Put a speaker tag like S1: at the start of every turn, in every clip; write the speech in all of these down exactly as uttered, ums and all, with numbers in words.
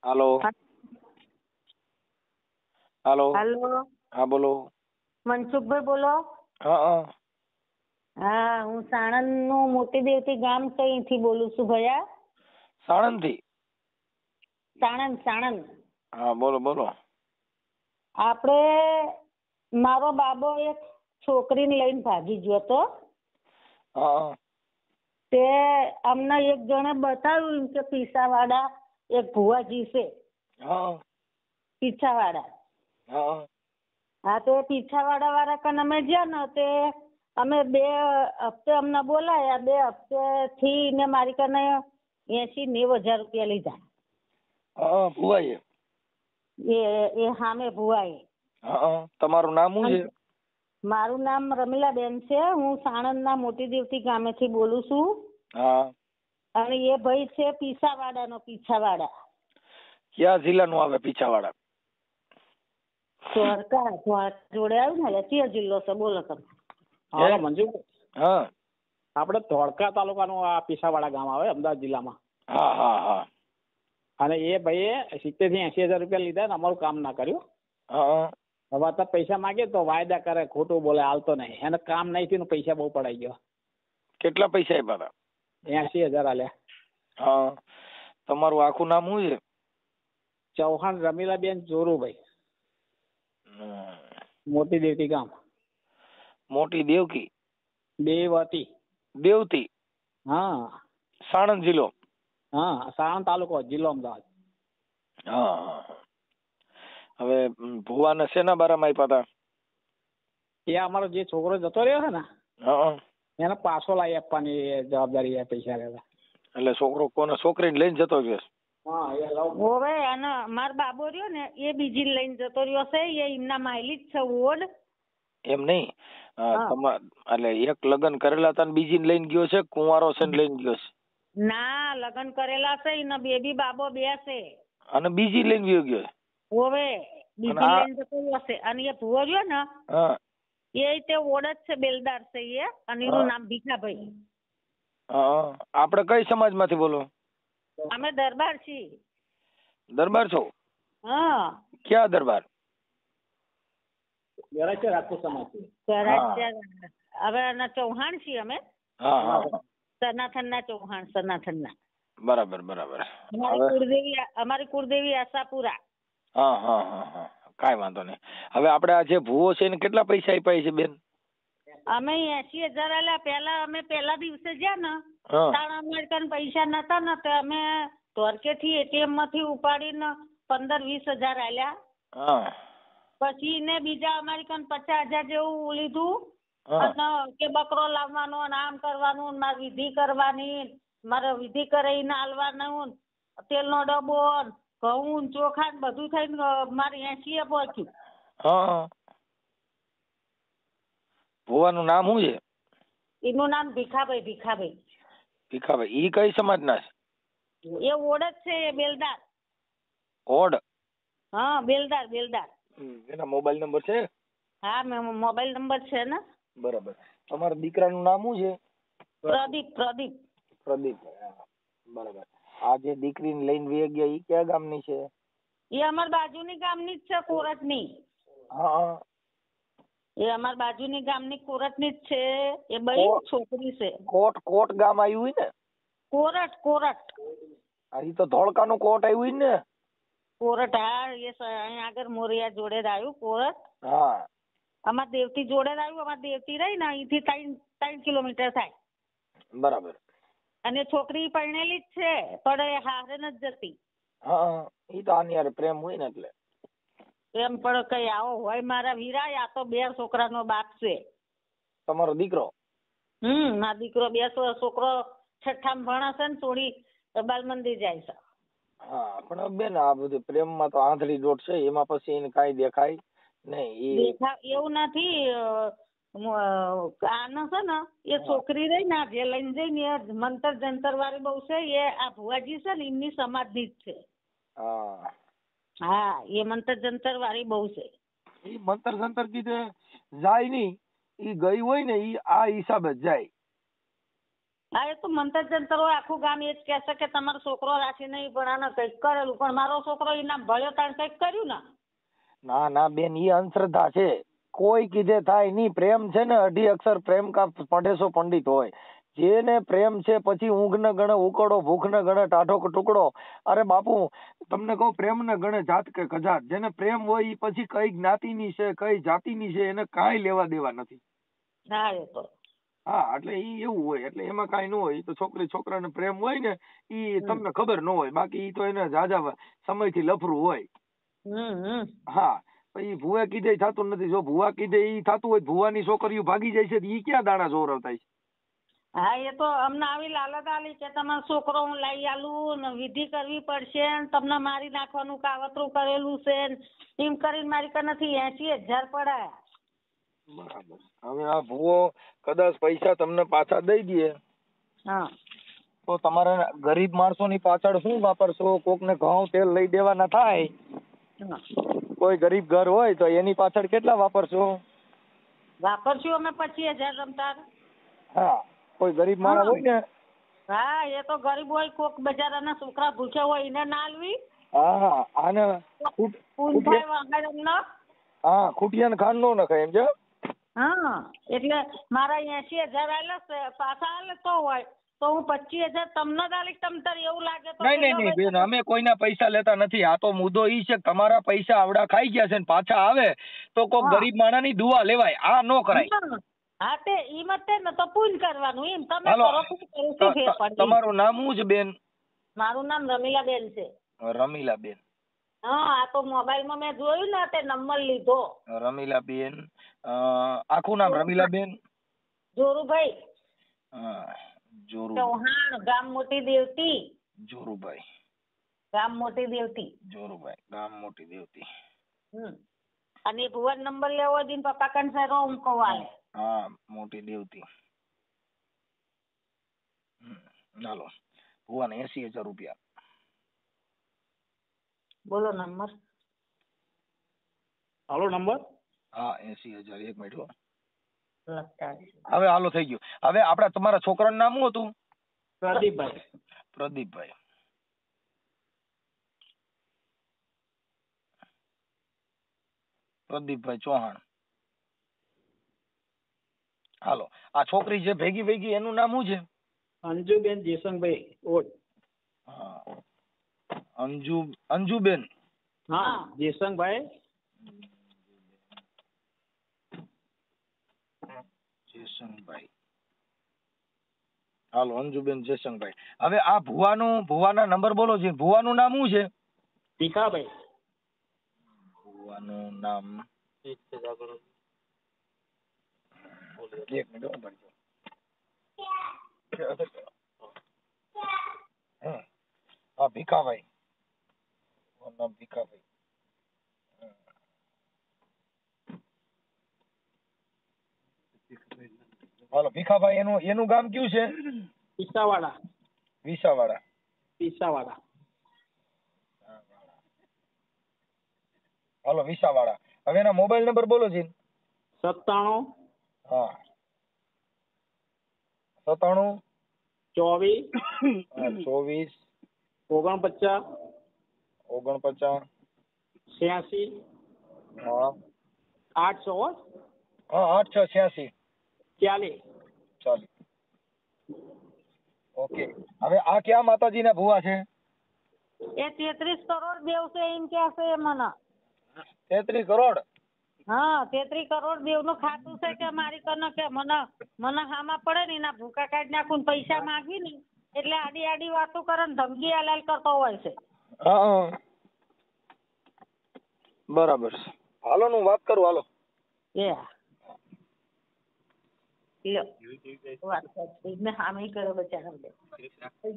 S1: હાલો હાલો
S2: હાલો
S1: હા બોલો.
S2: મનસુખભાઈ બોલો?
S1: હા હા
S2: હા, હું સાણંદ નું મોટી દેવતી ગામ કઈથી બોલું છું ભૈયા?
S1: સાણંદ થી?
S2: સાણંદ સાણંદ.
S1: હા બોલો બોલો.
S2: આપણે મારો બાબો એક છોકરીને લઈને ભાગી ગયો તો.
S1: હા
S2: તે અમને એક જણે બતાવ્યું કે પીસાવાડા એક ભુવાજી છે.
S1: હા
S2: પીછાવાડા.
S1: હા
S2: હા, તો પીછાવાડા વાળા કન અમે ગયા ને તે અમે બે હપ્તે અમને બોલાયા. બે હપ્તે થી ને મારી કને એસી નેવ હજાર રૂપિયા લીધા.
S1: હા ભુવાએ?
S2: એ એ સામે ભુવાએ.
S1: હા, તમારું નામ શું છે?
S2: મારું નામ રમીલાબેન છે. હું સાણંદના મોટી દેવતી ગામેથી બોલું છું.
S1: હા.
S2: અને એ ભાઈ છે પીછાવાડા નો પીછાવાડા.
S1: ક્યાં જિલ્લાનું આવે પીછાવાડા?
S2: દ્વારકા દ્વારકા જોડે આવ્યું ને કયો જિલ્લો છે બોલો તમે?
S3: હા મંજુ,
S1: હા
S3: આપણે ધોળકા તાલુકાનું આ પીસાવાડા ગામ આવે અમદાવાદ જિલ્લામાં.
S1: હા હા હા.
S3: અને એ ભાઈએ સિત્તેર થી એસી હજાર રૂપિયા લીધા ને અમારું કામ ના કર્યું.
S1: હા.
S3: હવે તો પૈસા માગે તો વાયદા કરે, ખોટું બોલે, હાલતો નહીં. એને કામ નહીં થયું, પૈસા બહુ પડાઈ ગયો.
S1: કેટલા પૈસા આપ્યા હતા?
S3: એસી હજાર આલ્યા.
S1: હા. તમારું આખું નામ શું છે?
S3: ચૌહાણ રમીલાબેન જોરુભાઈ, મોટી દેવતી ગામ.
S1: મોટી દેવકી?
S3: દેવતી.
S1: દેવતી?
S3: હા.
S1: સાણંદ જિલ્લો?
S3: હા, સાણંદ તાલુકો, જિલ્લો અમદાવાદ.
S1: હા. હવે ભુવાને શેના બારામાં આપ્યા હતા?
S3: એ અમારો જે છોકરો જતો રહ્યો છે ને,
S1: હા,
S3: એને પાછો લાવી આપવાની જવાબદારી પૈસા લેવા.
S1: એટલે છોકરો કોને છોકરીને લઈને જતો ગયો?
S3: હા, એ લવ.
S2: હોવે, અને મારો બાબો રહ્યો ને એ બીજી લઈને જતો રહ્યો છે. એ એમના માયલી જ છે ઓડ.
S1: એમ નહીં, એટલે એક લગ્ન કરેલા હતા ને બીજી લઈને ગયો છે, કુંવારો છે ને લઈને ગયો છે?
S2: ના, લગ્ન કરેલા છે ને બેબી બાબો બે છે.
S1: અને બીજી લઈને ગયો ગયો?
S2: હોવે, બીજી લઈને જતો રહ્યો છે. અને એ ભુવો રહ્યો ને,
S1: હા,
S2: એ તે ઓડ જ છે, બેલદાર છે એ. અને એનું નામ ભીખાભાઈ.
S1: હા. આપણે કઈ સમાજમાંથી બોલો?
S2: અમે દરબાર છીએ.
S1: દરબાર છો?
S2: હા.
S1: ક્યાં દરબાર?
S3: રાજપૂત સમાજ.
S2: હવે એના ચૌહાણ છીએ અમે.
S1: હા હા.
S2: સનાથન ના ચૌહાણ, સનાથન ના.
S1: બરાબર બરાબર.
S2: અમારી કુળદેવી અમારી કુળદેવી આશાપુરા.
S1: હા હા હા હા. કાંઈ વાંધો નહીં. હવે આપણે આ જે ભૂવો છે એને કેટલા પૈસા આપ્યા છે બેન?
S2: અમે એસી હજાર આલ્યા. પેલા અમે પેલા દિવસે ગયા ને, તાણ અમારે કન પૈસા નતા ને તો અમે ધોરકે થી એટીએમ માંથી ઉપાડીને પંદર વીસ હજાર આલ્યા.
S1: હા.
S2: પછી ને બીજા અમારી કન પચાસ હજાર જેવું લીધું. અને કે બકરો લાવવાનો, આમ કરવાનું, મારે વિધિ કરવાની, મારે વિધિ કરીને આલવાનું, તેલનો ડબ્બો, ઘઉં, ચોખા બધું થઈને મારે એસી એ પહોંચ્યું.
S1: હા. ભુવાનું નામ શું છે?
S2: એનું નામ ભીખાભાઈ. ભીખાભાઈ.
S1: ભીખાભાઈ. ઈ કઈ સમાજના છે?
S2: એ ઓડ જ છે, એ બેલદાર.
S1: ઓડ?
S2: હા, બેલદાર બેલદાર.
S1: એના મોબાઈલ નંબર છે?
S2: હા, મોબાઈલ નંબર છે ને.
S1: બરાબર. તમારા દીકરાનું નામ શું છે?
S2: પ્રદીપ. પ્રદીપ.
S1: પ્રદીપ. બરાબર. આ જે દીકરીને લઈને વે ગયા ઈ કયા ગામની છે?
S2: એ અમાર બાજુની ગામની જ છે, કોરટની.
S1: હા.
S2: એ અમાર બાજુની ગામની કોરટની જ છે. એ બઈ છોકરી છે.
S1: કોટ કોટ ગામ આવ્યું હોય ને?
S2: કોરટ કોરટ.
S1: આ ઈ તો ધોળકાનું કોટ આવ્યું ને?
S2: કોરટ. હા, એ અહીંયા આગળ મોરિયા જોડે જ આવ્યું કોરટ.
S1: હા.
S2: અમાર દેવતી જોડે જ આવ્યું. અમાર દેવતી રહી ને અહીંથી ત્રણ ત્રણ કિલોમીટર થાય.
S1: બરાબર.
S2: અને છોકરી પરણેલી જ છે, પણ એ હારે નથી જતી.
S1: હા, ઈ તો આની હારે પ્રેમ હોય ને એટલે.
S2: એમ પણ કઈ આવો હોય મારા વીરા. આ તો બે છોકરાનો બાપ છે.
S1: તમારો દીકરો?
S2: હમ મારો દીકરો. બે છોકરો છઠ્ઠામાં ભણે છે ને થોડી બાલ મંદિર જાય છે.
S1: હા, પણ બેન આ બધું પ્રેમમાં તો આંધળી દોટ છે. એમાં પછી એને કાંઈ દેખાય નહીં.
S2: દેખા એવું નથી. આનો છે ને એ છોકરી રહી ને જે લઈને જઈને એ મંતર જંતર વાળી બહુ છે. એ આ ભુવાજી છે ને એમની સમાજની જ છે.
S1: હા.
S2: હા, એ મંતર જંતર વાળી બહુ છે.
S1: ઈ મંતર જંતર કીધે જાય નહીં. ઈ ગઈ હોય ને ઈ આ હિસાબે જ જાય.
S2: હા એ તો મંતર જંતર હોય, આખું ગામ એ જ કહેશે કે તમારો છોકરો રાશિ નહીં પણ આને કંઈક કરેલું, પણ મારો છોકરો ઇનામ ભળ્યો તાણ કંઈક કર્યું ને.
S1: ના ના બેન, ઈ અંધશ્રદ્ધા છે. કોઈ કીધે થાય નહીં. પ્રેમ છે ને અઢી અક્ષર પ્રેમ કા પઢેસો પંડિત હોય. જેને પ્રેમ છે પછી ઊંઘ ને ગણે ઉકળો, ભૂખ ને ગણે ટાઢો ટુકડો. અરે બાપુ તમને કહું, પ્રેમ ને ગણે જાત કે કજાત. જેને પ્રેમ હોય ઈ પછી કઈ જ્ઞાતિની છે કઈ જાતિની છે એને કાંઈ લેવા દેવા નથી.
S2: હા એ તો
S1: હા એટલે ઈ એવું હોય, એટલે એમાં કાંઈ ન હોય. ઈ તો છોકરી છોકરાને પ્રેમ હોય ને ઈ તમને ખબર ન હોય, બાકી ઈ તો એને જાજા સમયથી લફરું હોય.
S2: હમ હમ
S1: હા પછી ભુવા કીધે થતું નથી. જો ભુવા કીધે ઈ થતું હોય, ભુવાની છોકરીઓ ભાગી જાય છે તો ઈ ક્યાં દાણા જોરવતા છે.
S2: હા એ તો અમને આવી લાલચ આલી કે તમારો છોકરો હું લઈ આલું ને વિધિ કરવી પડશે ને તમને મારી નાખવાનું કાવતરું કરેલું છે ને એમ કરીને મારી કનેથી એસી હજાર પડાયા.
S1: બરાબર. હવે આ ભુવો કદાચ પૈસા તમને પાછા દઈ દે
S2: હા
S1: તો તમારે ગરીબ માણસોની પાછળ શું વાપરશો? કોકને ઘઉં તેલ લઈ દેવાના થાય, કોઈ ગરીબ ઘર હોય તો એની પાછળ કેટલા વાપરશો?
S2: વાપરશું અમે પચીસ હજાર રમતા.
S1: હા કોઈ ગરીબ માણસ હોય ને,
S2: હા એ તો ગરીબ હોય, કોક બજારના છોકરા ભૂખ્યા હોય એને ના આલવી.
S1: હા આને હા ખૂટિયાને ખાંડ નો નખાય એમ છે.
S2: હા એટલે મારા એસી હજાર આલે પાછા આલે તો હોય તો હું પચીસ હજાર તમને જ આલીશ. તમ તાર એવું લાગે તો
S1: નહીં નહીં નહીં બેન, અમે કોઈના પૈસા લેતા નથી. આ તો મુદ્દો ઈ છે કે તમારા પૈસા આવડા ખાઈ ગયા છે ને પાછા આવે તો કોક ગરીબ માણસની દુઆ લેવાય, આ નો કરાય.
S2: હા તે ઈ મત ને તો પૂન કરવાનું એમ તમે કરો શું ફેર પડે.
S1: તમારું નામ શું છે બેન?
S2: મારું નામ રમીલાબેન છે.
S1: રમીલાબેન.
S2: હા આ તો મોબાઈલમાં મેં જોયું ને તે નંબર લીધો.
S1: રમીલાબેન આખું નામ રમીલાબેન?
S2: જોરુભાઈ.
S1: હા જોરુ
S2: ચૌહાણ, ગામ મોટી દેવતી.
S1: જોરુભાઈ.
S2: ગામ મોટી દેવતી.
S1: જોરુભાઈ ગામ મોટી દેવતી.
S2: હમ અને ભુવન નંબર લેવો હોય તો પપ્પા કંસારો હું કવાલે.
S1: હા મોટી દેવતી. ચાલો ભુવન એસી હજાર રૂપિયા.
S2: બોલો નંબર.
S3: હાલો નંબર.
S1: હા એસી હજાર. એક મિનિટ હો.
S2: હવે
S1: હાલો થઈ ગયું. હવે આપડા તમારા છોકરાનું નામ શું હતું?
S3: પ્રદીપભાઈ.
S1: પ્રદીપભાઈ. પ્રદીપભાઈ ચૌહાણ. હાલો આ છોકરી જે ભેગી ભેગી એનું નામ શું છે?
S3: અંજુબેન જેસંગભાઈ ઓડ.
S1: હા અંજુ અંજુબેન.
S3: હા જેસંગભાઈ.
S1: જેસંગભાઈ. હાલો અંજુબેન જેસંગભાઈ. હવે આ ભુવાનું ભુવાના નંબર બોલો છે. ભુવાનું નામ શું છે?
S3: ભીખાભાઈ.
S1: ભુવાનું નામ એક મિનિટ. હા ભીખાભાઈ. નામ ભીખાભાઈ. હાલો ભીખાભાઈ એનું એનું ગામ કયું છે?
S3: પીસાવાડા.
S1: વિસાવાડા.
S3: પીસાવાડા.
S1: હાલો વિસાવાડા. હવે એના મોબાઈલ નંબર બોલો છે.
S3: સત્તાણું.
S1: હા સત્તાણું
S3: ચોવીસ
S1: ચોવીસ
S3: ઓગણપચાસ
S1: ઓગણપચાસ
S3: છ્યાસી
S1: હા
S3: આઠસો
S1: હા આઠ છ છ્યાસી
S3: ચાલીસ.
S1: ચાલીસ. ઓકે. હવે આ ક્યાં માતાજીના ભુવા છે?
S2: એ તેત્રીસ કરોડ દેવ છે એમ કે છે મને.
S1: તેત્રીસ કરોડ?
S2: હા તેત્રીસ કરોડ દેવ નું ખાતું છે કે મારી કને કે મને મને હામાં પડે ને એના ભૂકા કાઢી નાખું પૈસા માંગવી ને એટલે આડી આડી વાતો કરે ને ધમકી હલાલ કરતો હોય છે.
S1: હા બરાબર. હાલો હું વાત કરું. હાલો
S2: એ લ્યો વાત કરી મેં હામી કર્યો બચારા.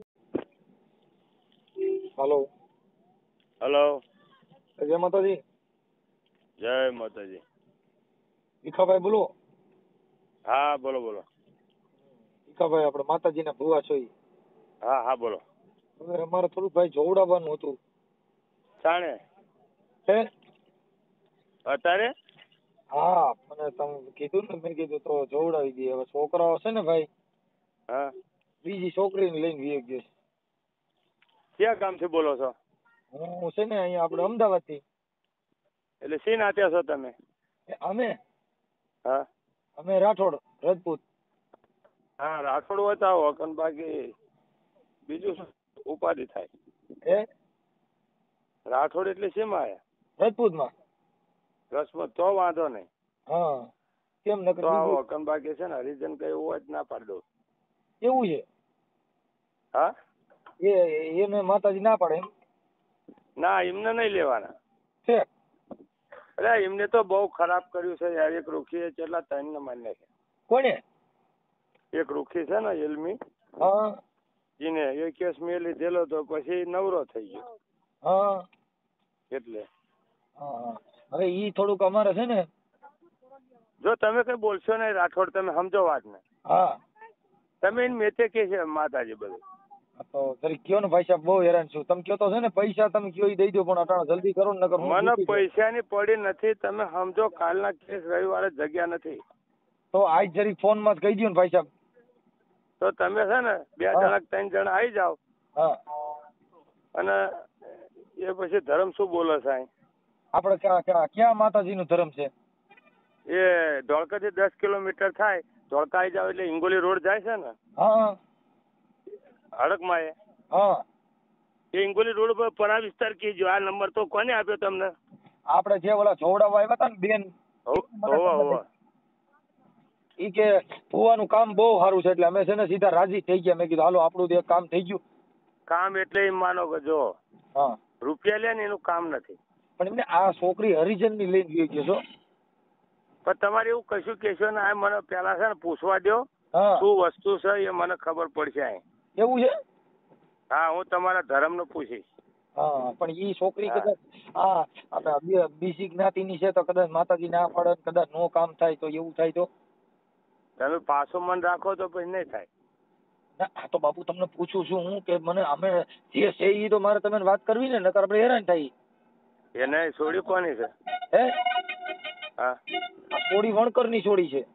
S1: હાલો.
S4: હેલો.
S1: જય માતાજી.
S4: જય માતાજી.
S1: ભીખાભાઈ બોલો.
S4: હા બોલો બોલો.
S1: ભીખાભાઈ આપણે માતાજીના ભુવા છો.
S4: હા હા બોલો.
S1: હવે અમારે થોડું ભાઈ જોવડાવવાનું હતું.
S4: શાણે?
S1: હે
S4: અત્યારે?
S1: હા મને તમે કીધું ને મેં કીધું તો જોવડાવી દઈએ. હવે છોકરાઓ છે ને ભાઈ
S4: હા
S1: બીજી છોકરીને લઈને વી ગયો છે.
S4: ક્યાં ગામથી બોલો છો?
S1: હું છે ને અહીંયા આપણે અમદાવાદથી.
S4: એટલે શી નાત્યા છો તમે?
S1: અમે
S4: હા
S1: અમે રાઠોડ રજપૂત.
S4: હા રાઠોડ હોય તો આવો, અકન બાકી બીજું શું ઉપાધિ થાય?
S1: હે
S4: રાઠોડ એટલે શેમાં આયા?
S1: રજપૂતમાં.
S4: રસમાં તો વાંધો નહીં.
S1: હા કેમ નકર
S4: તો આવો,
S1: બીજું
S4: અકન બાકી છે ને હરિજન કઈ હોય જ ના પાડી દઉં.
S1: કેવું છે?
S4: હા
S1: એ એને માતાજી ના પાડે એમ
S4: ના એમને નહીં લેવાના.
S1: છે?
S4: અરે એમને તો બહુ ખરાબ કર્યું છે યાર. એક રૂખી કેટલા ત્રણ ને મારી નાખ્યા.
S1: કોને?
S4: એક રૂખી છે ને એલમી,
S1: હા
S4: એને એ કેસ મેં લીધેલો તો પછી નવરો થઈ ગયો.
S1: હા
S4: એટલે
S1: હા હવે ઈ થોડુંક અમારે છે ને.
S4: જો તમે કઈ બોલશો નહીં રાઠોડ, તમે સમજો વાત ને.
S1: હા
S4: તમે એને મેતે કે છે માતાજી બધું.
S1: તો જરી કયો ને ભાઈ સાહેબ, બહુ હેરાન છું. તમે કયો તો છે ને પૈસા તમે કયો ઈ દઈ દો, પણ અટાણે જલ્દી કરો ને નકર હું
S4: મને
S1: દુખી છું.
S4: પૈસાની પડી નથી, તમે સમજો. કાલના કેસ રવિવારે જગ્યા નથી.
S1: તો આજ જરી ફોન માં જ કહી દો ને ભાઈ સાહેબ.
S4: તો તમે છે ને બે
S1: હા.
S4: જણા ત્રણ જણા આવી જાઓ.
S1: હા
S4: અને એ પછી ધર્મ શું બોલે સાહેબ?
S1: આપણે ક્યાં ક્યાં ક્યાં માતાજી નું ધર્મ છે?
S4: એ ધોળકા થી દસ કિલોમીટર થાય. ધોળકા આવી જાવ એટલે હિંગોલી રોડ જાય છે ને
S1: હા
S4: હડકમાં, એ
S1: હા
S4: એ હિંગોલી રોડ પર પરા વિસ્તાર કીજો. આ નંબર તો કોને આપ્યો તમને?
S1: આપણે જે ઓલા જોવડાવવા આવ્યા હતા ને બેન,
S4: હોવા હોવા
S1: ઈ કે ભુવાનું કામ બહુ સારું છે એટલે અમે છે ને સીધા રાજી થઈ ગયા. મેં કીધું હાલો આપણું એક કામ થઈ ગયું.
S4: કામ એટલે એમ માનો કે જો
S1: હા
S4: રૂપિયા લે ને એનું કામ નથી.
S1: પણ એમને આ છોકરી હરિજન ની લઈને ગઈ ગયો છો.
S4: પણ તમારે એવું કશું કહેશો ને, આ મને પેલા છે ને પૂછવા દો
S1: હા
S4: શું વસ્તુ છે, એ મને ખબર પડશે. અહીં
S1: એવું છે?
S4: હા હું તમારા ધર્મ નું પૂછીશ.
S1: હા પણ ઈ છોકરી
S4: હા.
S1: કદાચ હા આપણે બીજી જ્ઞાતિની છે તો કદાચ માતાજી ના પાડે, કદાચ નો કામ થાય તો એવું થાય તો.
S4: તમે પાછું મન રાખો તો પછી નહીં થાય.
S1: ના આ તો બાપુ તમને પૂછું છું હું કે મને અમે જે છે ઈ તો મારે તમે વાત કરવી ને, નકર આપણે હેરાન થાય.
S4: એને છોડી કોની છે?
S1: હે
S4: હા
S1: આ થોડી વણકર ની છોડી છે.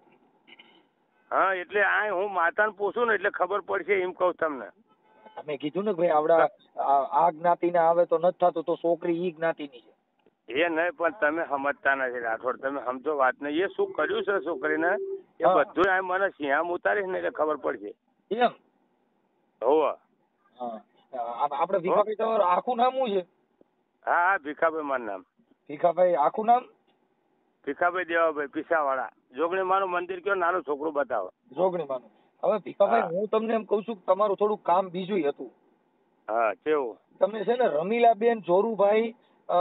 S4: હા એટલે આ હું માતાને પૂછું ને એટલે ખબર પડશે એમ કહું તમને.
S1: તમે કીધું ને ભાઈ આવડા આ આ જ્ઞાતિ ના આવે તો નથી થતું, તો છોકરી ઈ જ્ઞાતિની છે.
S4: એ નહીં, પણ તમે સમજતા નથી રાઠોડ. તમે સમજો વાત ને. એ શું કર્યું છે છોકરીને એ
S1: હા.
S4: બધું આ મને સિંહામ ઉતારીશ ને એટલે ખબર પડશે.
S1: એમ?
S4: હોવા
S1: હા આ- આપણે ભીખાભાઈ તમારું આખું નામ શું છે?
S4: હા હા ભીખાભાઈ મારું નામ.
S1: ભીખાભાઈ આખું નામ?
S4: ભીખાભાઈ દેવાભાઈ પીસાવાળા. જોગણી મારું મંદિર કયો નાનું છોકરું બતાવો.
S1: જોગણી માનું. હવે ભીખાભાઈ
S4: હા.
S1: હું તમને એમ કઉ છું કે તમારું થોડું કામ બીજું હતું.
S4: હા કેવું?
S1: તમે છે ને રમીલાબેન જોરુભાઈ અ,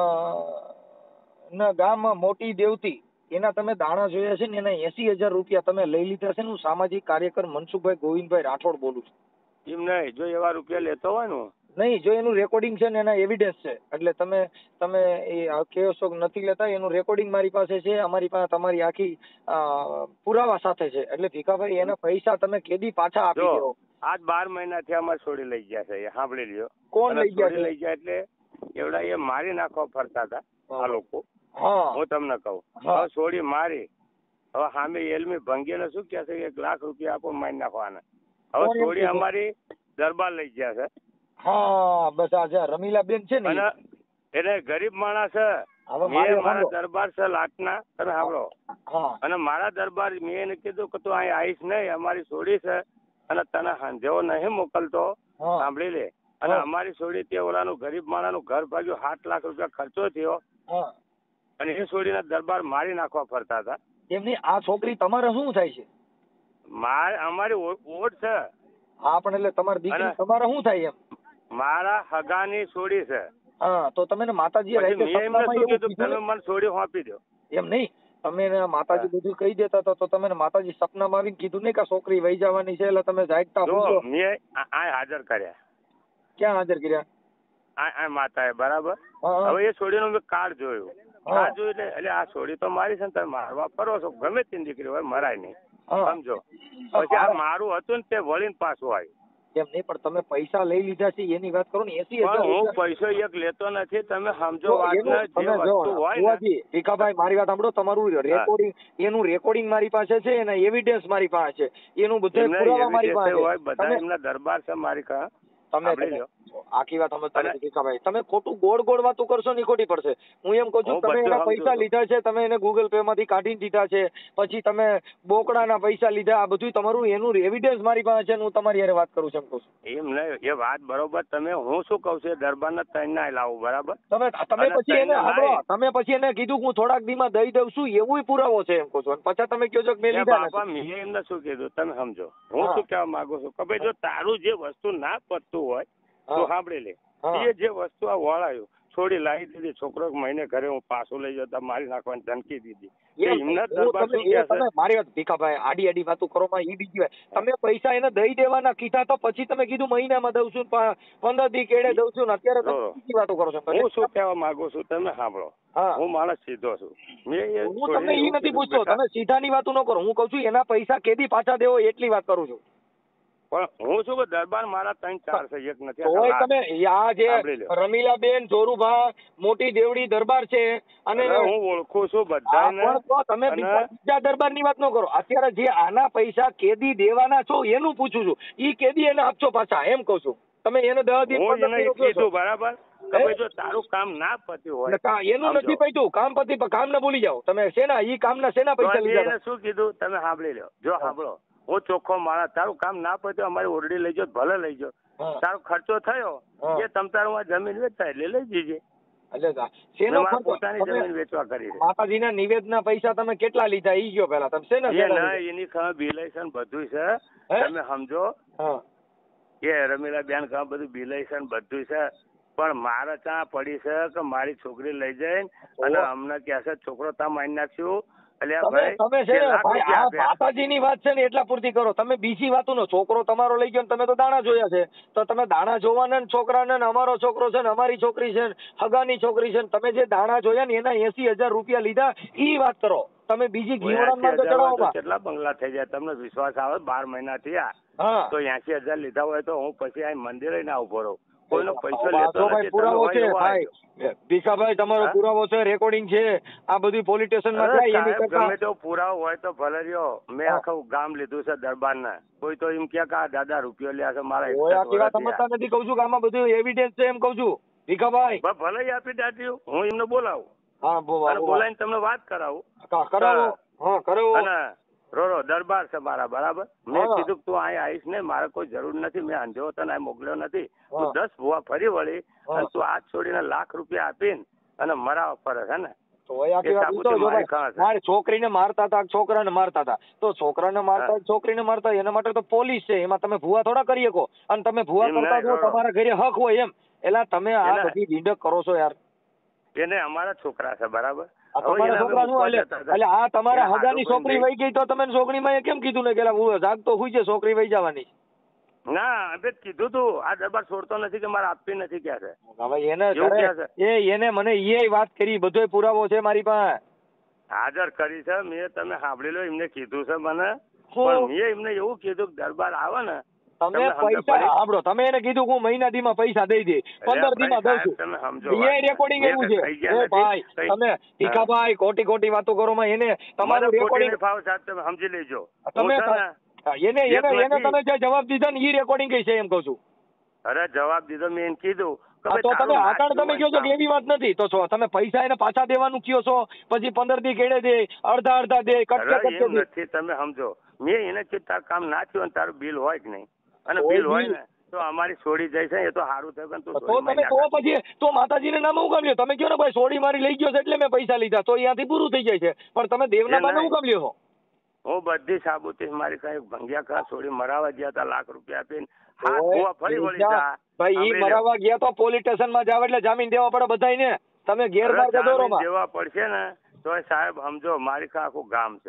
S1: ના ગામ મોટી દેવતી, એના તમે દાણા જોયા છે ને, એના એસી હજાર રૂપિયા તમે લઈ લીધા છે ને. હું સામાજિક કાર્યકર મનસુખભાઈ ગોવિંદભાઈ રાઠોડ બોલું છું.
S4: એમ નહીં, જો એવા રૂપિયા લેતો હોય ને.
S1: નહીં, જો એનું રેકોર્ડિંગ છે ને એના એવિડન્સ છે. એટલે તમે તમે એ કહો છો કે નથી લેતા, એનું રેકોર્ડિંગ મારી પાસે છે. અમારી પાસે તમારી આખી અ, પુરાવા સાથે છે. એટલે ભીખાભાઈ એના પૈસા તમે કેદી પાછા આપી
S4: જો
S1: દો.
S4: આજ બાર મહિનાથી અમારે છોડી લઈ ગયા છે, એ સાંભળી લ્યો.
S1: કોણ
S4: અને
S1: લઈ ગયા
S4: છોડી
S1: છે?
S4: લઈ ગયા એટલે એવડા એ મારી નાખવા ફરતા હતા આ લોકો.
S1: હા
S4: હું તમને કહું,
S1: હા.
S4: હવે છોડી મારી. હવે સામે એલમી ભંગીને શું કહે છે, એક લાખ રૂપિયા આપો મારી નાખવાના. હવે
S1: કોણ એમ
S4: છોડી
S1: કીધું?
S4: અમારી દરબાર લઈ ગયા છે.
S1: હા બસ આ જે રમીલાબેન છે ને
S4: અને
S1: ઈ.
S4: એને ગરીબ માણસ છે.
S1: હવે
S4: મેં
S1: મારે
S4: મારા
S1: સાંભળો.
S4: દરબાર છે લાટના, તમે સાંભળો.
S1: હા
S4: અને મારા દરબાર મેં એને કીધું કે તું અહીં આવીશ નહીં, અમારી છોડી છે અને તને જેવો નહીં મોકલતો,
S1: હા
S4: સાંભળી લે. અને
S1: હા.
S4: અમારી છોડી તે ઓલાનું ગરીબ માણાનું ઘર ભાગ્યું, સાત લાખ રૂપિયા ખર્ચો થયો.
S1: હા
S4: અને એ છોડીના દરબાર મારી નાખવા ફરતા હતા.
S1: એમની આ છોકરી તમારે શું થાય છે?
S4: મારે અમારી ઓ- ઓટ છે.
S1: હા પણ એટલે તમારી દીકરી
S4: અને-
S1: તમારે શું થાય એમ?
S4: મારા હગાની છોડી છે.
S1: હા તો તમે ને માતાજી
S4: પછી
S1: રાતે
S4: મેં એમને
S1: સપનામાં
S4: શું
S1: એવું
S4: કીધું,
S1: કીધું
S4: તમે મને છોડી સોંપી દો.
S1: ને? એમ નહીં, તમે એને માતાજી બધું કહી દેતા હતા તો તમે ને માતાજી સપનામાં આવીને કીધું નહીં કે આ છોકરી વહી જવાની છે, એટલે તમે જાગતા
S4: જો
S1: પૂછો.
S4: મેં આ આ હાજર કર્યા
S1: ક્યાં હાજર કર્યા?
S4: આ આ માતાએ, બરાબર.
S1: હા હા.
S4: હવે એ છોડીનું મેં કાર્ડ જોયું.
S1: હા.
S4: કાર્ડ જોયું એટલે એટલે આ છોડી તો મારી છે ને, તમે મારવા ફરો છો, ગમે તેની દીકરી હોય મરાય નહીં,
S1: હા.
S4: સમજો. પછી આ મારું હતું ને તે વળીને પાછું આવ્યું.
S1: એમ નહીં, પણ તમે પૈસા લઈ લીધા છે એની વાત કરો ને. એસી
S4: પણ હું
S1: હજાર
S4: પૈસો એક લેતો નથી, તમે સમજો વાતને. જે વસ્તુ હોય ને,
S1: ભીખાભાઈ મારી વાત સાંભળો. તમારું રેકોર્ડિંગ, એનું રેકોર્ડિંગ મારી પાસે છે, એના એવિડન્સ મારી પાસે છે, એનું બધું પુરાવા મારી પાસે
S4: હોય, બધા
S1: છે.
S4: એમના દરબાર છે મારી પાસે.
S1: તમે આખી વાત સમજતા નથી ભીખાભાઈ. તમે ખોટું ગોળ ગોળ વાતો કરશો ને ખોટી પડશે. હું એમ કહું છું, તમે એના પૈસા લીધા છે, તમે એને ગૂગલ પે માંથી કાઢીને દીધા છે, પછી તમે બોકડાના પૈસા લીધા, આ બધું તમારું એનું એવિડન્સ મારી પાસે છે. હું તમારી હારે વાત કરું છું એમ કહું છું.
S4: એમ નહીં, એ વાત બરોબર. તમે હું શું કહું છું, દરબારના ત્રણ ના લાવું, બરાબર?
S1: તમે તમે પછી એને સાંભળો, તમે પછી એને કીધું હું થોડાક દીમાં દઈ દઉં છું, એવું પુરાવો છે એમ કહું છું. પછી તમે કહો છો કે મેં લીધા
S4: બાપા, મેં એમને શું કીધું તમે સમજો. હું શું કહેવા માંગુ છું કે ભાઈ, જો તારું જે વસ્તુ ના પતતું હોય તો સાંભળી લે. એ જે વસ્તુ આ વળાયું છોડી લાવી દીધી, છોકરો મહિને ઘરે હું પાછું લઈ જતા મારી નાખવાની ધમકી દીધી. મારી વાત
S1: ભીખાભાઈ, આડી આડી વાતો કરો માં ઈ બીજી વાત. તમે પૈસા એને દઈ દેવાના કીધા તો પછી તમે કીધું મહિનામાં દઉં છું, પંદર દી કેડે દઉં છું, અત્યારે બીજી વાતો કરો છો.
S4: હું શું કહેવા માંગુ છું તમે સાંભળો. હું માણસ સીધો છું.
S1: હું તમને ઈ નથી પૂછતો, તમે સીધાની વાતો ન કરો. હું કઉ છું એના પૈસા કેદી પાછા દેવો એટલી વાત કરું છું.
S4: પણ હું શું કે દરબાર મારા ત્રણ ચાર છે, એક નથી.
S1: તમે આ જે રમીલાબેન જોરુભા મોટી દેવડી દરબાર છે, અને
S4: હું ઓળખું છું બધાને.
S1: તમે બીજા દરબાર ની વાત ન કરો. અત્યારે જે આના પૈસા કેદી દેવાના છો એનું પૂછું છું. ઈ કેદી એને આપશો પાછા એમ કઉ છું. તમે એને દસ દિવસ
S4: કીધું બરાબર. જો તારું કામ ના પત્યું હોય,
S1: એનું નથી પત્યું કામ પતિ કામ ને ભૂલી જાઓ તમે. શેના ઈ કામ ના શેના પૈસા લીધા?
S4: શું કીધું તમે સાંભળી લો. જો સાંભળો, હું ચોખ્ખો માણસ. તારું કામ ના પત્યું, અમારી ઓરડી લઈ જાઓ, ભલે લઈ જાઓ. તારો ખર્ચો થયો એ તમ તારું જમીન વેચતા એટલે લઈ જઈએ.
S1: પોતાની જમીન વેચવા કરી. માતાજીના નિવેદના પૈસા તમે કેટલા લીધા ઈ ગયો પેલા તમે? શેના?
S4: એની ખબર બિલાઈશન બધું છે, તમે સમજો. કે રમીલા બેન કામ બધું બિલાઈશન બધું છે, પણ મારે ત્યાં પડી છે કે મારી છોકરી લઈ જાય અને અમને કહે છે છોકરો ત્યાં મારી નાખ્યું.
S1: માતાજીની વાત છે ને એટલા પૂરતી કરો. તમે બીજી વાતો નો છોકરો તમારો લઈ ગયો, તમે તો દાણા જોયા છે, તો તમે દાણા જોવાના છોકરાને અમારો છોકરો છે ને અમારી છોકરી છે હગાની છોકરી છે, તમે જે દાણા જોયા ને એના એસી હજાર રૂપિયા લીધા ઈ વાત કરો. તમે બીજી ઘીવડા
S4: કેટલા બંગલા થઈ જાય તમને વિશ્વાસ આવે? બાર મહિના થયા તો એસી હજાર લીધા હોય તો હું પછી આ મંદિરે ના ઉભો રહું. કોઈનો પૈસો લેતો નથી.
S1: પુરાવો છે ભાઈ ભીખાભાઈ, તમારો પુરાવો છે, રેકોર્ડિંગ છે, આ બધું પોલીસ સ્ટેશન માં જાય. એની કરતા
S4: ગમે તો પુરાવો હોય તો ભલે રહ્યો. મેં આખું ગામ લીધું છે દરબારના. કોઈ તો એમ કે આ દાદા રૂપિયો લ્યા છે મારા.
S1: સમજતા નથી કઉ છું કે આમાં બધું એવિડન્સ છે એમ કઉ છું ભીખાભાઈ.
S4: ભલે આપી દાટ્યું, હું એમને બોલાવું.
S1: હા
S4: બોલાવીને તમને વાત કરાવું.
S1: કરાવો. હા કરાવો.
S4: રોરો દરબાર છે મારા, બરાબર. મેં કીધું તું અહીંયા આવીશ ને, મારે કોઈ જરૂર નથી. મેં અંધો તને મોકલ્યો નથી. તું દસ ભુવા ફરી વળી અને તું હાથ છોડીને લાખ રૂપિયા આપીને અને મરાવા ફરે છે ને.
S1: મારી છોકરીને મારતા હતા, છોકરાને મારતા હતા, તો છોકરાને મારતા છોકરીને મારતા એના માટે તો પોલીસ છે. એમાં તમે ભુવા થોડા કરી શકો. અને તમે ભુવા કરતા છો તમારા ઘરે હક હોય એમ. એટલે તમે આ બધી ઝીંડક કરો છો યાર.
S4: એને અમારા છોકરા છે, બરાબર.
S1: એટલે આ તમારા હગાની છોકરી વહી ગઈ તો તમે છોકરીમાં કેમ કીધું ને કે જાગતો હોય છે છોકરી વહી જવાની?
S4: ના હવે કીધું તું આ દરબાર છોડતો નથી કે મારે આપવી નથી કે છે.
S1: હવે એને એને મને એ વાત કરી, બધો પુરાવો છે મારી પાસે.
S4: હાજર કરી છે મેં, તમે સાંભળી લો. એમને કીધું છે મને, પણ મેં એમને એવું કીધું કે દરબાર આવે ને
S1: તમે પૈસા સાંભળો. તમે એને કીધું હું મહિના દી માં પૈસા દઈ દે, પંદર દી માં દઉં છું. એ રેકોર્ડિંગ એવું છે. એ ભાઈ તમે ભીખાભાઈ ખોટી ખોટી વાતો કરો માં એને તમારું રેકોર્ડિંગ
S4: સમજી લેજો.
S1: તમે એને એને એને તમે જે જવાબ દીધા ને એ રેકોર્ડિંગ કઈ છે એમ કઉ છું.
S4: અરે જવાબ દીધો મેં કીધું.
S1: તો તમે આકાળ તમે કહો છો કે એવી વાત નથી, તો છો તમે પૈસા એને પાછા દેવાનું કયો છો, પછી પંદર દી કેડે દે, અડધા અડધા દે, કટકે કટકે
S4: નથી. તમે સમજો, મેં એને કીધું તારું કામ ના થયું તારું બિલ હોય કે નહીં, અને બિલ હોય ને તો અમારી છોડી જાય છે. એ તો સારું થયું.
S1: તો તમે તો પછી તો માતાજીને નામ હું કામ લ્યો? તમે કહો ને ભાઈ છોડી મારી લઈ ગયો છે એટલે મેં પૈસા લીધા, તો અહીંયાથી પૂરું થઈ જાય છે. પણ તમે દેવના બાને હું કામ લ્યો?
S4: હું બધી સાબુતી મારી કઈ ભંગ્યા કા છોડી મરાવા ગયા હતા, લાખ રૂપિયા આપીને. હા ફરી વળી જા
S1: ભાઈ. ઈ મરાવા ગયા તો પોલીસ સ્ટેશન માં જાવ એટલે જામીન દેવા પડે બધાને. તમે ગેરમાર્ગે દોરો માં
S4: દેવા પડશે ને તો સાહેબ સમજો મારી કા આખું ગામ છે.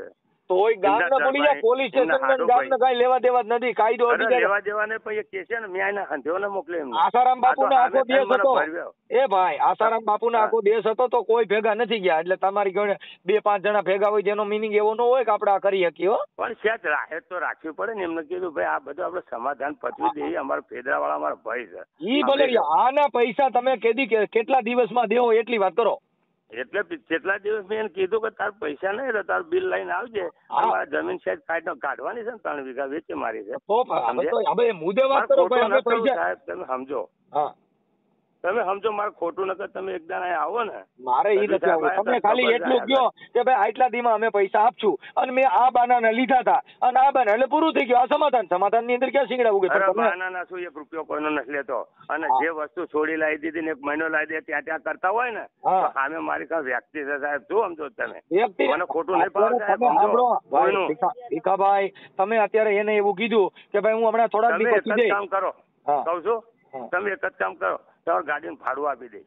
S1: તોય ગામ ને ભૂલી જાય, પોલીસ સ્ટેશન ગામ ને કઈ લેવા દેવા જ નથી, કાયદો
S4: લેવા દેવા ને પછી કે છે ને મેં આને હંધ્યો ને મોકલે એમ.
S1: આસારામ બાપુ ને આખો દેશ હતો એ ભાઈ, આસારામ બાપુ ને આખો દેશ હતો તો કોઈ ભેગા નથી ગયા. એટલે તમારી ઘરે બે પાંચ જણા ભેગા હોય તેનો મિનિંગ એવો ન હોય કે આપણે આ કરી શકીએ.
S4: પણ સેજ રાહત તો રાખવી પડે ને. એમને કીધું ભાઈ આ બધું આપણે સમાધાન પતવી દઈએ, અમારા ફેદરા વાળા અમારા ભાઈ છે.
S1: ઈ ભલે આના પૈસા તમે કેદી કેટલા દિવસમાં દેવો એટલી વાત કરો.
S4: એટલે કેટલા દિવસ મેં એને કીધું કે તાર પૈસા નહીં તો તાર બિલ લઈને આવજે, અમારા જમીન સેજ કાઢવાની છે ને ત્રણ વીઘા વેચી મારી છે.
S1: હવે મુદ્દે વાત કરો
S4: સાહેબ, તમે સમજો,
S1: હા
S4: તમે સમજો મારે ખોટું નકર તમે એક દાડા આવો ને.
S1: મારે ઈ નથી આવવું, તમે ખાલી એટલું કહો કે ભાઈ આટલા દીમાં અમે પૈસા આપશું અને મેં આ બાનાને લીધા હતા અને આ બાના એટલે પૂરું થઈ ગયું. આ સમાધાન સમાધાન ની અંદર ક્યાં શીંગડા ઉગે?
S4: બાના શું એક રૂપિયો કોઈનો નથી લેતો, અને જે વસ્તુ છોડી લાવી દીધી ને એક મહિનો લાવી દે ત્યાં ત્યાં કરતા હોય ને સામે મારી કાં વ્યક્તિ છે સાહેબ. શું સમજો તમે? મને ખોટું નહીં પાડે
S1: ભીખાભાઈ. તમે અત્યારે એને એવું કીધું કે ભાઈ હું હમણાં થોડાક દિવસ
S4: એક જ કામ કરો, કહું છું તમે એક જ કામ કરો, તમારે ગાડીનું ભાડું આપી દે.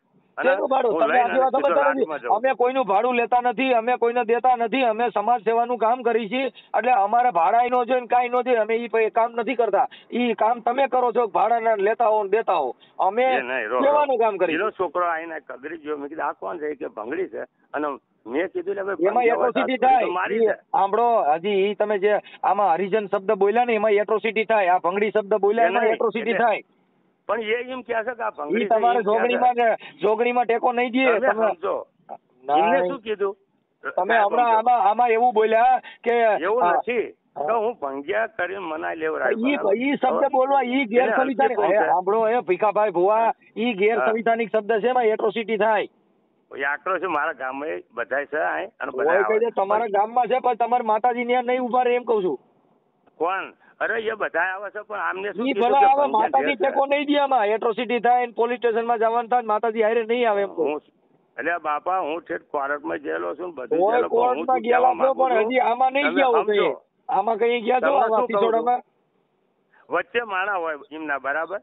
S1: અમે કોઈનું ભાડું લેતા નથી, અમે કોઈને દેતા નથી, અમે સમાજ સેવાનું કામ કરી છીએ. એટલે અમારે ભાડા નો જોઈએ કાંઈ નો જોઈએ, અમે ઈ કામ નથી કરતા. ઈ કામ તમે કરો છો, ભાડા લેતા હો દેતા હો. અમે સેવાનું કામ કરી.
S4: છોકરો આવીને કગરી ગયો, મેં કીધું આ કોણ છે કે ભંગડી છે, અને મેં કીધું
S1: એમાં એટ્રોસિટી થાય. સાંભળો હજી ઈ તમે જે આમાં હરિજન શબ્દ બોલ્યા ને એમાં એટ્રોસિટી થાય. આ ભંગડી શબ્દ બોલ્યા એમાં એટ્રોસિટી થાય.
S4: પણ એ એમ કે છે કે આ ભંગડી
S1: તમારે જોગણીમાં જોગણીમાં ટેકો નહીં દે.
S4: તમે સમજો એમને શું કીધું
S1: તમે હમણાં આમાં આમાં એવું બોલ્યા કે
S4: એવું નથી તો હું ભંગ્યા કરીને મનાઈ લેવડાવ્યો.
S1: ઈ શબ્દ બોલવા ઈ ગેર સંવિધાનિક. સાંભળો એ ભીખાભાઈ ભુવા, ઈ ગેર સંવિધાનિક શબ્દ છે એમાં એટ્રોસિટી થાય.
S4: આક્રો છે મારા ગામમાં બધા છે
S1: અને તમારા ગામમાં છે પણ તમારા માતાજી ત્યાં નહીં ઉભા રહે એમ કઉ છું.
S4: કોણ? અરે એ બધા આવે છે પણ આમને શું
S1: કીધું માતાજી ટેકો નહીં દે. આમાં એટ્રોસિટી થાય, પોલીસ સ્ટેશન માં જવાનું થાય, માતાજી હારે નહીં આવે એમ કહું.
S4: એટલે બાપા હું ઠેઠ કોર્ટમાં ગયેલો છું, બધું
S1: કોર્ટમાં ગયેલા છો પણ હજી આમાં નહીં ગયા હોય. આમાં કઈ ગયા છો સિસોડામાં?
S4: વચ્ચે માણા હોય એમના બરાબર.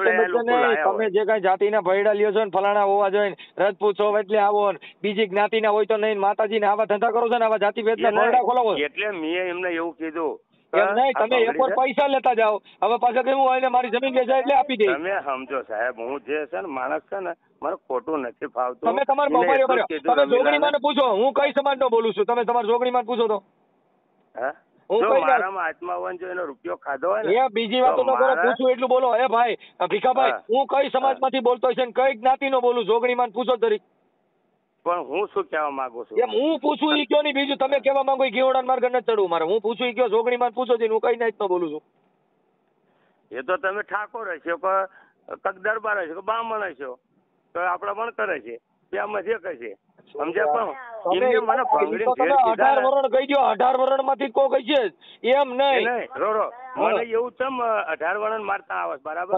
S1: તમે જે કઈ જાતિના ભયડા લ્યો છો ને ફલાણા હોવા જોઈએ, રજપૂત છો એટલે આવો, બીજી જ્ઞાતિના હોય તો નહીં, માતાજીને આવા ધંધા કરો છો ને આવા જાતિ ભેદના ભયડા ખોલાવો.
S4: એટલે મેં એમને એવું કીધું
S1: એમ નહીં, તમે એક વાર પૈસા લેતા જાઓ, હવે પાછા કેવું હોય ને મારી જમીન વેચાય એટલે આપી દે.
S4: તમે સમજો સાહેબ, હું જે છે ને માણસ છે ને મને ખોટું નથી ફાવતું.
S1: તમે તમારા બપોરે તમે જોગણીમાં પૂછો, હું કઈ સમાજ નો બોલું છું, તમે તમારા જોગણીમાં પૂછો તો.
S4: હા મારામાં આત્મા હોય જો એનો રૂપિયો ખાધો હોય ને
S1: એ બીજી વાતો ન કરો, પૂછું એટલું બોલો. એ ભાઈ ભીખાભાઈ, હું કઈ સમાજમાંથી બોલતો છે ને કઈ જ્ઞાતિનો બોલું, જોગણીમાં પૂછો તરી.
S4: પણ હું શું કહેવા માંગુ છું
S1: એમ હું પૂછું ઈ કયો નહીં, બીજું તમે કેવા માંગો ઘેવડા માર્ગ નથી ચડવું મારે. હું પૂછું ઈ કયો જોગણીમાં પૂછો છે, હું કઈ નાઈટ નો બોલું છું.
S4: એ તો તમે ઠાકોર હશો કે કક દરબાર હશો કે બ્રાહ્મણ હશો તો આપડા પણ કરે છે ત્યાં જે કહે છે સમજ્યા. પણ મને ભંગડી
S1: અઢાર વરણ કહી દો, અઢાર વરણ માંથી કોઈ કહી છે એમ નહીં
S4: રોરો મને એવું ચમ અઢાર વરણ મારતા આવે બરાબર.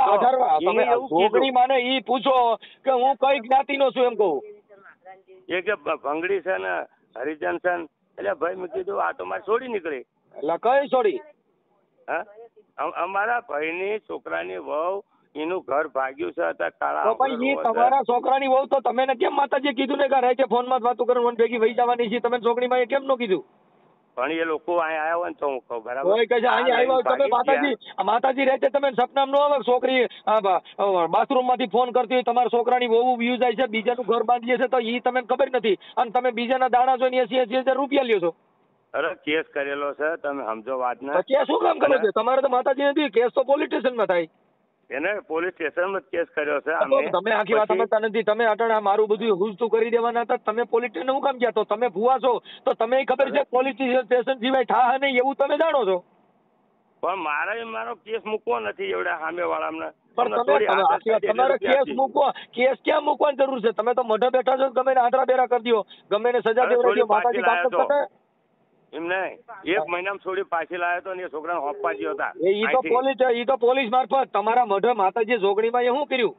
S1: જોગણી માને ઈ પૂછો કે હું કઈ જ્ઞાતિ નો છું એમ કહું.
S4: એ કે ભંગડી છે ને હરિજન છે ને, એટલે ભાઈ મેં કીધું આ તો મારે છોડી નીકળી.
S1: એટલે કઈ છોડી?
S4: હા અમારા ભાઈની છોકરાની વહુ એનું ઘર ભાગ્યું છે કાળા.
S1: તમારા છોકરાની વહુ તો તમે કેમ માતાજી કીધું ને કે રહે ફોન માં વાતો કરવાની ભેગી વહી જવાની છે, તમે છોકરીમાં કેમ નો કીધું?
S4: પણ એ લોકો અહીંયા આવ્યા હોય ને તો હું કહું બરાબર.
S1: કોઈ કહે છે અહીંયા આવ્યા તમે માતાજી માતાજી રહે તમે સપનામ નો આવે છોકરી બાથરૂમ માંથી ફોન કરતી હોય તમારા છોકરાની વહુ વ્યુ જાય છે, બીજાનું ઘર બાંધીએ છે તો એ તમને ખબર નથી અને તમે બીજાના દાણા જોઈને એસી એસી હજાર રૂપિયા લ્યો છો.
S4: અરે કેસ કરેલો છે, તમે સમજો વાત ને.
S1: કેસ શું કામ કરો છો? તમારે તો માતાજી નથી, કેસ તો પોલીસ સ્ટેશન માં થાય.
S4: એને પોલીસ સ્ટેશનમાં કેસ કર્યો છે.
S1: તમે આખી વાત સમજતા નથી. તમે અટણ મારું બધું હુજતું કરી દેવાના હતા, તમે પોલીસ સ્ટેશન હું કામ ગયા? તો તમે ભૂવા છો તો તમે ખબર છે પોલીસ સ્ટેશન સિવાય થા નહીં એવું તમે જાણો છો.
S4: પણ મારે મારો કેસ મૂકવો નથી એવડા સામે વાળાને.
S1: પણ તમારે કેસ મૂકવો, કેસ ક્યાં મૂકવાની જરૂર છે? તમે તો મઢે બેઠા છો, ગમે આંતરા બેરા કરી દો, ગમે ને સજા દેવડાવી દો, માતાજી કામ કરે
S4: એમ નહીં. એક મહિનામાં છોડી પાછી લાવ્યો તો ને છોકરાને હોપવા ગયો હતા.
S1: ઈ તો પોલીસ ઈ તો પોલીસ મારફત તમારા મઢે માતાજી જોગણીમાં એ શું કર્યું?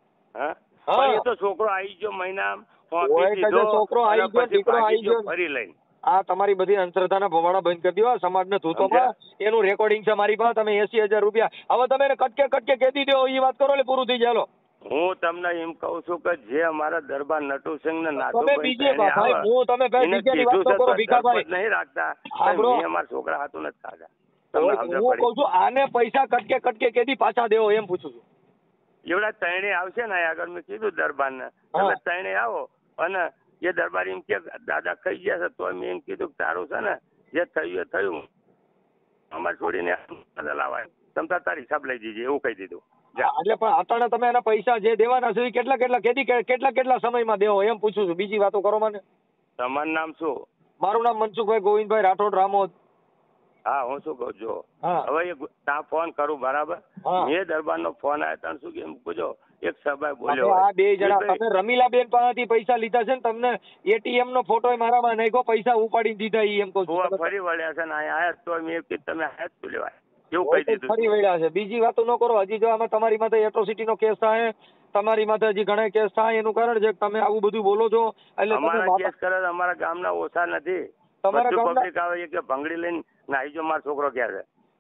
S4: હા એ તો છોકરો આવી ગયો મહિનામાં,
S1: છોકરો આવી ગયો, દીકરો આવી ગયો
S4: ફરી લઈને.
S1: આ તમારી બધી અંધશ્રદ્ધાના ભવાડા બંધ કરી દો. સમાજને ધૂતોમાં એનું રેકોર્ડિંગ છે મારી પાસે. તમે એસી હજાર રૂપિયા હવે તમે કટકે કટકે કહી દો એ વાત કરો એટલે પૂરું થઈ જાય.
S4: હું તમને એમ કહું છું કે જે અમારા દરબાર નટુસિંહ ને
S1: તમે બીજે ભાઈ હું તમે ભાઈ બીજાની વાત તો કરો ભીખાભાઈ
S4: નહીં રાખતા
S1: સાંભળો
S4: મેં અમારા છોકરા હાથું નથી ખાધા તમને સમજ
S1: હું
S4: પડી
S1: કહું છું આને પૈસા કટકે કટકે કેદી પાછા દેવો એમ પૂછું છું
S4: એવડા ત્રણે આવશે ને આગળ મેં કીધું દરબાર ને તમે ત્રણે આવો અને એ દરબાર એમ કે દાદા ખાઈ ગયા છે તો મેં એમ કીધું કે તારું છે ને જે થયું એ થયું અમારે છોડીને લાવાય તમતા તાર હિસાબ લઈ દીજે એવું કહી દીધું
S1: એટલે પણ અત્યારે તમે એના પૈસા જે દેવાના છે એ કેટલા કેટલા કેદી કેટલા કેટલા સમયમાં દેવો એમ પૂછું છું બીજી વાતો કરો મને
S4: તમારું નામ શું
S1: મારું નામ મનસુખભાઈ ગોવિંદભાઈ રાઠોડ રામોદ
S4: હા હું શું કહું છું હવે એ ત્યાં ફોન કરું બરાબર મેં દરબાર નો ફોન આવ્યો તને શું કેમ પૂછો એક સભાએ બોલ્યો
S1: આ બે જણા તમે રમીલાબેન પાસેથી પૈસા લીધા છે ને તમને એટીએમ નો ફોટો મારામાં નાખ્યો પૈસા ઉપાડી દીધા ઈ એમ કહું છું
S4: ફરી વળ્યા છે ને અહીંયા આયા તો મેં કીધું તમે આયા જ લેવાય એવું કહી દીધું
S1: ફરી વળ્યા છે બીજી વાતો ન કરો હજી જો આમાં તમારી માથે એટ્રોસિટી નો કેસ થાય તમારી માથે હજી ઘણા કેસ થાય એનું કારણ છે તમે આવું બધું બોલો છો એટલે
S4: અમારા કેસ કરે અમારા ગામના ઓછા નથી તમારા પબ્લિક આવે કે ભંગડી લઈને નાઈ જો મારો છોકરો ક્યાં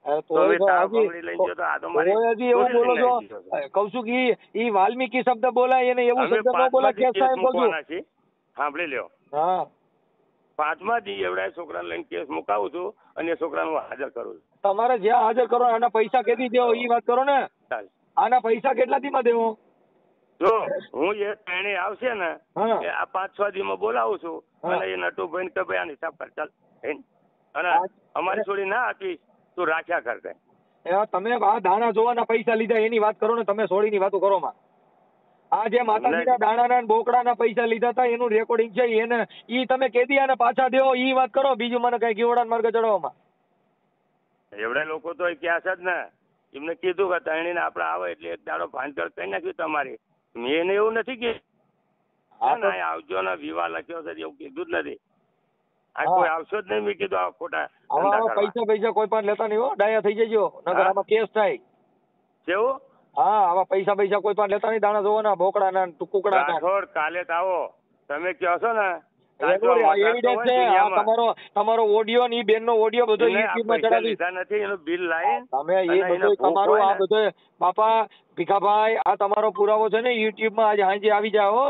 S4: છે
S1: કઉ છું કે ઈ વાલ્મીકી શબ્દ બોલાય એને એવું શબ્દ ન બોલાય કેસ સાહેબ બોલજો
S4: સાંભળી લ્યો
S1: હા
S4: પાંચમા દી એવડા છોકરાને લઈને કેસ મુકાવું છું અને એ છોકરાને હું હાજર કરું છું
S1: તમારે જ્યાં હાજર કરો આના પૈસા કેદી દેવો ઈ વાત કરો ને આના પૈસા કેટલા દી માં દેવો
S4: જો હું એ ત્રણે આવશે ને આ પાંચ છ દી માં બોલાવું છું અને એ નટુભાઈ કે ભાઈ આની હિસાબ કર ચાલ અને અમારી છોડી ના આપીશ તું રાખ્યા કરતે
S1: તમે આ દાણા જોવાના પૈસા લીધા એની વાત કરો ને તમે સોળીની વાતો કરો માં આ જે માતાજીના દાણાના બોકડાના પૈસા લીધા હતા એનું રેકોર્ડિંગ છે એને ઈ તમે કેદી આને પાછા દેવો ઈ વાત કરો બીજું મને કઈ ગીવડા માર્ગ ચડવામાં
S4: એવડા લોકો તો ક્યાં છે જ ને એમને કીધું કે તણીને આપડે આવે એટલે એક દાડો ભાંજગળ કરી નાખ્યું તમારી મેં એવું નથી કે આવજો ને વિવાહ લખ્યો છે એવું કીધું જ નથી આ કોઈ આવશો જ નહીં મેં કીધું આ ખોટા
S1: પૈસા પૈસા કોઈ પણ લેતા નહીં હો ડાયા થઈ જજો નકર આમાં કેસ થાય
S4: કેવું
S1: હા આવા પૈસા પૈસા કોઈ પણ લેતા નહીં દાણા જોવાના બોકડા ના ટુકડા
S4: ના કાલે જ આવો તમે કહો છો ને
S1: એવિડન્સ છે તમારો તમારો ઓડિયો ની બેન નો ઓડિયો બધો યુટ્યુબ માં ચડાવી
S4: નથી એનું બિલ લાવી
S1: તમે એ બધું તમારું આ બધું બાપા ભીખાભાઈ આ તમારો પુરાવો છે ને યુટ્યુબ માં આજે હાંજે આવી જાઓ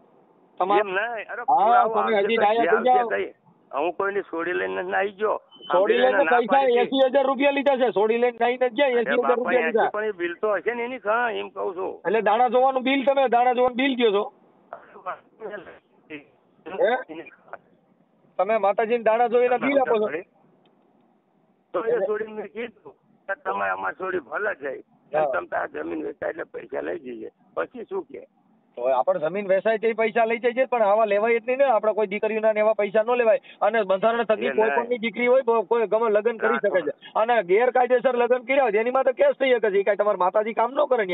S1: તમે હજી ડાયા થઈ જાઓ
S4: હું કોઈની સોડી લઈને ના આવી ગયો
S1: સોડી લઈને પૈસા એસી હજાર રૂપિયા લીધા છે સોડી લઈને નહીં નથી ગયા એસી હજાર રૂપિયા લીધા
S4: પણ એ બિલ તો હશે ને એની એમ કઉ છું
S1: એટલે દાણા જોવાનું બિલ તમે દાણા જોવાનું બિલ દો છો તમે માતાજી દાણા જોઈને બિલ આપો છો
S4: તો એ છોડી મેં કીધું તમે અમારી છોડી ભલે જાય તમે જમીન વેચાય એટલે પૈસા લઈ જઈએ પછી શું કે
S1: તો આપણે જમીન વેચાય તે પૈસા લઈ જઈએ પણ આવા લેવાય જ નહીં ને આપણે કોઈ દીકરીઓના એવા પૈસા ન લેવાય અને બંધારણ થકી કોઈ પણ ની દીકરી હોય કોઈ ગમે લગ્ન કરી શકે છે અને ગેરકાયદેસર લગ્ન કર્યા હોય એની માં તો કેસ થઈ શકે છે કઈ તમારે માતાજી કામ ન કરે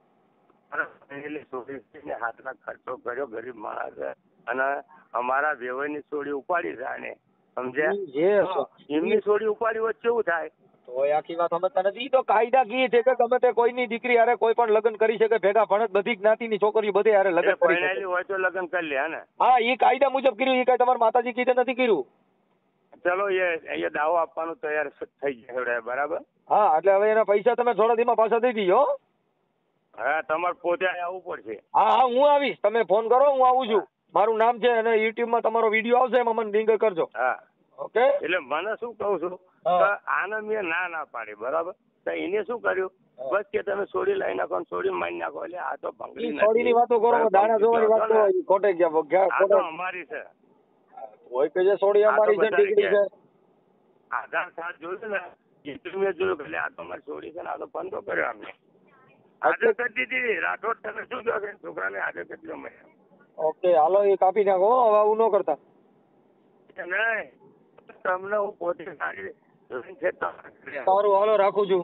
S1: ત્યાં
S4: હાથના ખર્ચો કર્યો ગરીબ માણસ અને અમારા વેવાઈની છોડી ઉપાડી જાય સમજ્યા એમની છોડી ઉપાડી વચ્ચે કેવું થાય
S1: તો આખી વાત સમજતા નથી ઈ તો કાયદા કી છે કે ગમે તે કોઈની દીકરી હારે કોઈ પણ લગ્ન કરી શકે ભેગા ભણત બધી જ્ઞાતિની છોકરીઓ બધે હારે લગ્ન કરી શકે
S4: હોય તો લગ્ન કરી લે ને
S1: હા ઈ કાયદા મુજબ કર્યું ઈ કઈ તમારા માતાજી કીધે નથી કર્યું
S4: ચલો એ એ દાવો આપવાનું તૈયાર થઈ જાય બરાબર
S1: હા એટલે હવે એના પૈસા તમે થોડા દીમાં પાછા દઈ દીજો
S4: હા તમારે પોતે આવવું પડશે
S1: હા હા હું આવીશ તમે ફોન કરો હું આવું છું મારું નામ છે અને યુટ્યુબ માં તમારો વિડીયો આવશે એમાં મને લિંક કરજો
S4: હા
S1: ઓકે
S4: એટલે મને શું કહું છું આને મેં ના ના પાડી બરાબર તો એને શું કર્યું બસ કે તમે છોડી લઈ નાખો છોડી મારી નાખો એટલે આ તો ભંગડી
S1: છોડીની વાતો કરો દાણા જોવાની વાત કરો ખોટે ગયા
S4: અમારી છે
S1: હોય કે જે છોડી અમારી છે ટીકડી છે
S4: આધાર કાર્ડ જોયું ને એટલું મેં જોયું એટલે આ તો અમારી છોડી છે ને આ તો પંદો કર્યો અમને હાજર કરી દીધી રાઠોડ તમે શું કહો છો છોકરાને હાજર કરી દો મેં
S1: ઓકે હાલો એ કાપી નાખો હવે આવું ન કરતા
S4: નહીં તમને હું પોતે સારી
S1: સારું હાલો રાખું છું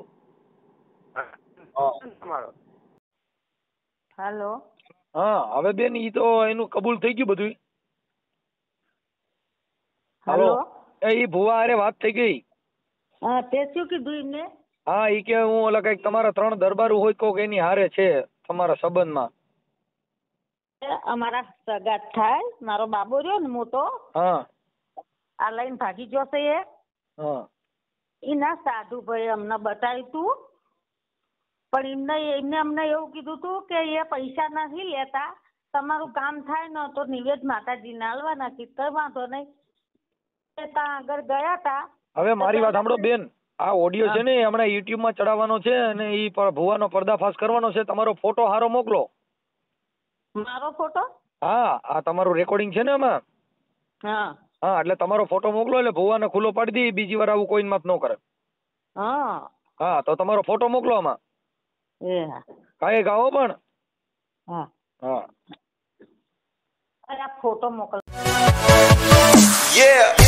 S2: હાલો
S1: હા હવે બેન ઈ તો એનું કબૂલ થઈ ગયું બધું
S2: હાલો
S1: એ ભુવા અરે વાત થઈ ગઈ
S2: હા તે શું કીધું એમને
S1: હા ઈ કે હું ઓલા કઈક તમારા ત્રણ દરબારું હોય કોક એની હારે છે તમારા સંબંધમાં
S2: અમારા સગા થાય મારો બાબો રહ્યો ને મોટો
S1: હા
S2: આ લઈને ભાગી ગયો છે એ
S1: હા
S2: ઈ ના સાધુ ભાઈ અમને બતાવ્યું તું પણ એમને એમને અમને એવું કીધું હતું કે એ પૈસા નથી લેતા, તમારું કામ થાય ને તો નિવેદ માતાજીને આલવાના. કીધું વાંધો નહીં. ત્યાં આગળ ગયા હતા.
S1: હવે મારી વાત સાંભળો બેન, આ ઓડિયો છે ને હમણાં યુટ્યુબ માં ચડાવવાનો છે અને ઈ ભુવાનો પર્દાફાશ કરવાનો છે. તમારો ફોટો હારો મોકલો.
S2: મારો ફોટો?
S1: હા, આ તમારું રેકોર્ડિંગ છે ને એમાં.
S2: હા
S1: હા, એટલે તમારો ફોટો મોકલો એટલે ભુવાને ખુલ્લો પાડી દે, બીજી વાર આવું કોઈ માફ ન કરે.
S2: હા
S1: હા, તો તમારો ફોટો મોકલો આમાં.
S2: એ હા
S1: કાંઈ ગાઓ પણ.
S2: હા
S1: હા,
S2: અરે આ ફોટો મોકલ.
S5: Yeah.